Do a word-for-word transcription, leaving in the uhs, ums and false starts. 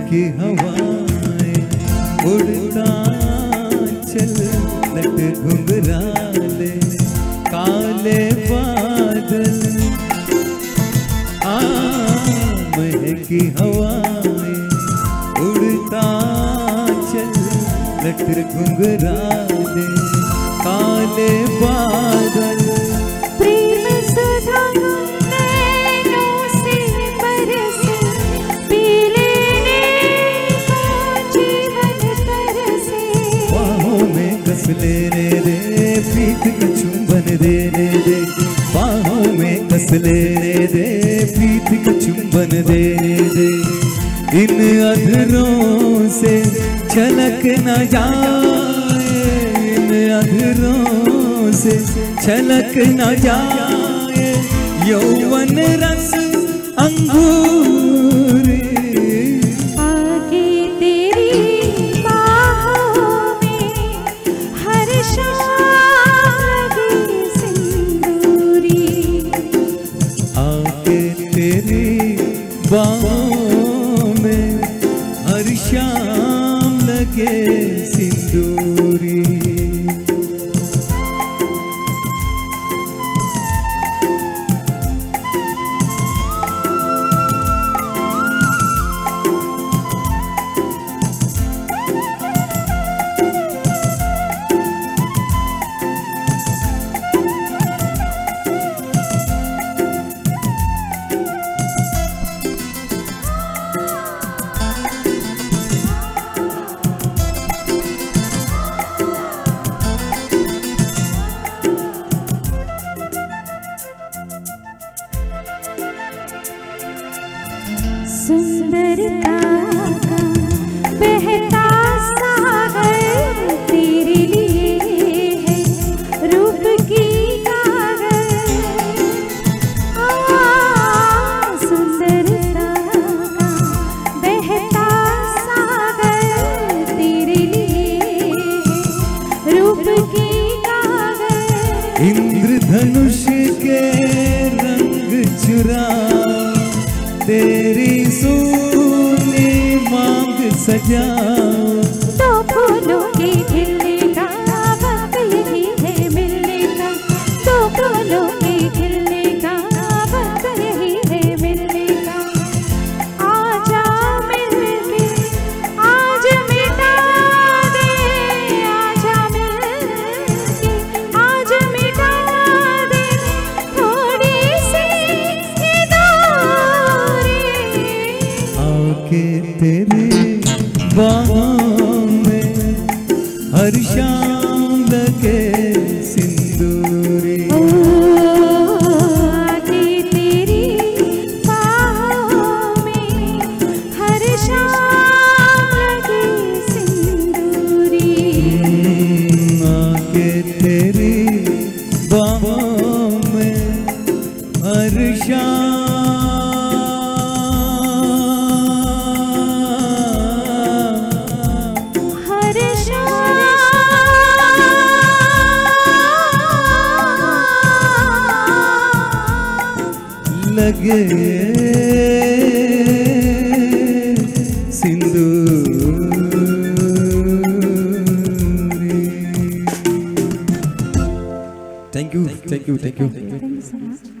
महकी हवाएं उड़ता चल लट घुंघराले काले बादल आ महकी हवाएं उड़ता चल लट घुंघराले काले बादल प्रेम सुधा नैनों से बरसे पी लेने को जीवन तरसे बाहों में कस लेने दे प्रीत का चुंबन देने दे बाहों में कस लेने दे प्रीत का चुंबन देने दे इन अधरों से छलक न जाए इन अधरों से छलक न जाए यौवन रस अंगूर आगे तेरी बाहों में हर शाम सिंदूरी आगे तेरी बाहों में हर शाम लगे सिंदूरी सुंदरता का बहता सागर तेरे लिए है रूप की कागर सुंदरता का बहता सागर तेरे लिए है रूप की कागर इंद्रधनुष के रंग चुरा तेरी सोनी मांग सजाओ तो फूलों के खिलने का वक्त यही है मिलने का तो फूलों के खिलने का वक्त यही है मिलने का आजा मिलके आज मिटा दे आजा मिलके आज मिटा दे थोड़ी सी ये दूरी आके तेरे बाहों में हर शाम लगे सिंदूरी आगे तेरी बाहों में हर शाम लगे सिंदूरी आके तेरी बाहों में हर शाम लगे सिंदूरी। Thank you thank you thank you Thank you so much.